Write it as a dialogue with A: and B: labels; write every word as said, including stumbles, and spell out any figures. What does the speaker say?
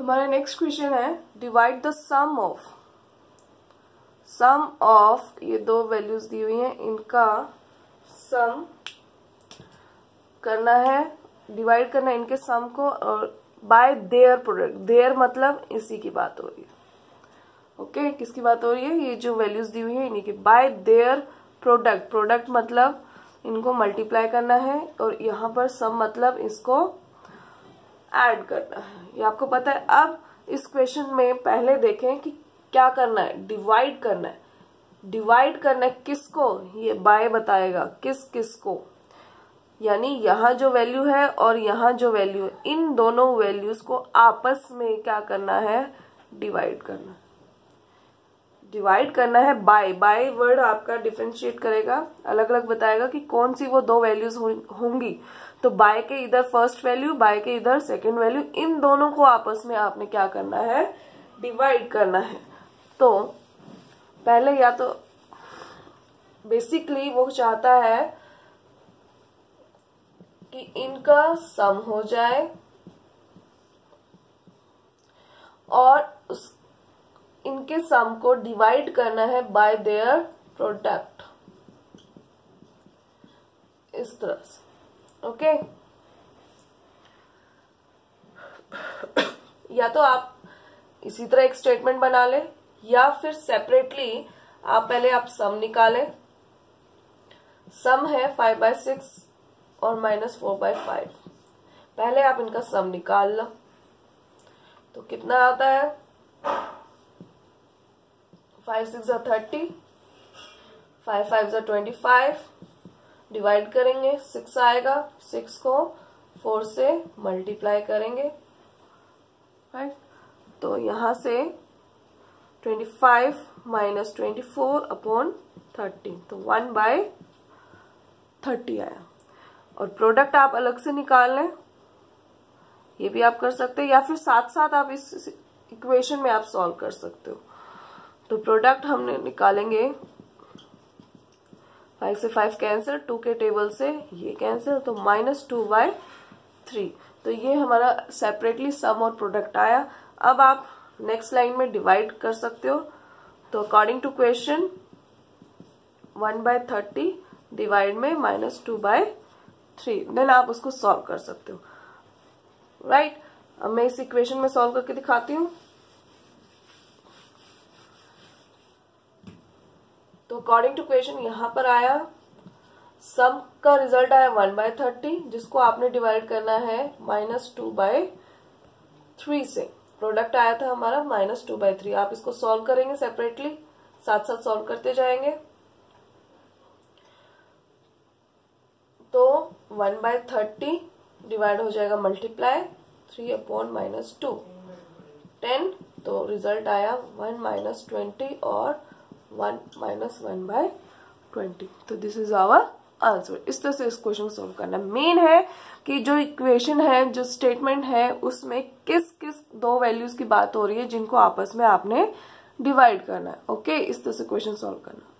A: हमारा next question है divide the sum of sum of ये दो वैल्यूज दी हुई हैं, इनका सम करना है, डिवाइड करना है इनके सम को और बाय देयर प्रोडक्ट। देयर मतलब इसी की बात हो रही है। ओके okay, किसकी बात हो रही है? ये जो वैल्यूज दी हुई है इन्हीं की। बाय देयर प्रोडक्ट, प्रोडक्ट मतलब इनको मल्टीप्लाई करना है और यहाँ पर सम मतलब इसको ऐड करना है। ये आपको पता है। अब इस क्वेश्चन में पहले देखें कि क्या करना है, डिवाइड करना है। डिवाइड करना है किसको? ये बाय बताएगा किस किस को, यानी यहाँ जो वैल्यू है और यहाँ जो वैल्यू है, इन दोनों वैल्यूज को आपस में क्या करना है? डिवाइड करना है। डिवाइड करना है बाय। बाय वर्ड आपका डिफरेंशिएट करेगा, अलग अलग बताएगा कि कौन सी वो दो वैल्यूज होंगी। तो बाय के इधर फर्स्ट वैल्यू, बाय के इधर सेकंड वैल्यू, इन दोनों को आपस में आपने क्या करना है? डिवाइड करना है। तो पहले या तो बेसिकली वो चाहता है कि इनका सम हो जाए और उस इनके सम को डिवाइड करना है बाय देयर प्रोडक्ट, इस तरह से। ओके, या तो आप इसी तरह एक स्टेटमेंट बना ले या फिर सेपरेटली आप पहले आप सम निकालें। सम है फाइव बाय सिक्स और माइनस फोर बाय फाइव। पहले आप इनका सम निकाल लो तो कितना आता है? फाइव सिक्स जा थर्टी, फाइव फाइव जा ट्वेंटी फाइव। डिवाइड करेंगे, सिक्स आएगा, सिक्स को फोर से मल्टीप्लाई करेंगे, राइट। तो यहां से twenty five minus twenty four upon thirty, तो वन बाय थर्टी आया। और प्रोडक्ट आप अलग से निकाल लें, ये भी आप कर सकते हैं, या फिर साथ साथ आप इस इक्वेशन में आप सॉल्व कर सकते हो। तो प्रोडक्ट हमने निकालेंगे, फाइव से फाइव कैंसिल, टू के टेबल से ये कैंसिल, तो माइनस टू बाय थ्री। तो ये हमारा सेपरेटली सम और प्रोडक्ट आया। अब आप नेक्स्ट लाइन में डिवाइड कर सकते हो। तो according to question one by thirty divide में minus two by three, then आप उसको सॉल्व कर सकते हो, राइट right? अब मैं इस इक्वेशन में सॉल्व करके दिखाती हूँ। तो अकॉर्डिंग टू क्वेश्चन यहां पर आया, सम का रिजल्ट आया वन बाय थर्टी, जिसको आपने डिवाइड करना है माइनस टू बाय थ्री से। प्रोडक्ट आया था हमारा माइनस टू बाय थ्री। आप इसको सॉल्व करेंगे सेपरेटली, साथ साथ सॉल्व करते जाएंगे। तो वन बाय थर्टी डिवाइड हो जाएगा multiply three upon minus two, ten. तो रिजल्ट आया वन माइनस ट्वेंटी और one minus one by twenty. तो दिस इज आवर आंसर। इस तरह से इस क्वेश्चन सॉल्व करना। मेन है कि जो इक्वेशन है, जो स्टेटमेंट है, उसमें किस किस दो वैल्यूज की बात हो रही है जिनको आपस में आपने डिवाइड करना है। ओके, इस तरह से क्वेश्चन सॉल्व करना।